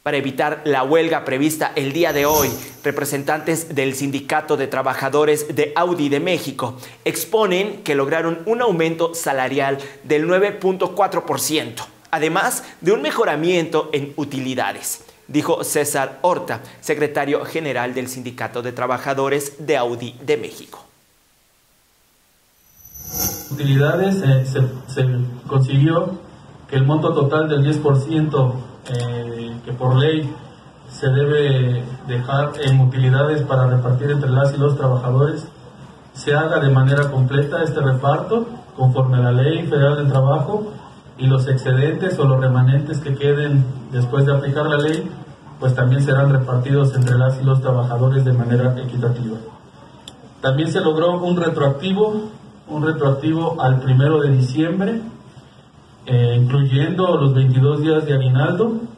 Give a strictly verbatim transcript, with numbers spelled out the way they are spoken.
Para evitar la huelga prevista el día de hoy, representantes del Sindicato de Trabajadores de Audi de México exponen que lograron un aumento salarial del nueve punto cuatro por ciento, además de un mejoramiento en utilidades, dijo César Horta, secretario general del Sindicato de Trabajadores de Audi de México. Utilidades eh, se, se consiguió que el monto total del diez por ciento eh, que por ley se debe dejar en utilidades para repartir entre las y los trabajadores se haga de manera completa este reparto conforme a la Ley Federal del Trabajo, y los excedentes o los remanentes que queden después de aplicar la ley pues también serán repartidos entre las y los trabajadores de manera equitativa. También se logró un retroactivo un retroactivo al primero de diciembre, eh, incluyendo los veintidós días de aguinaldo,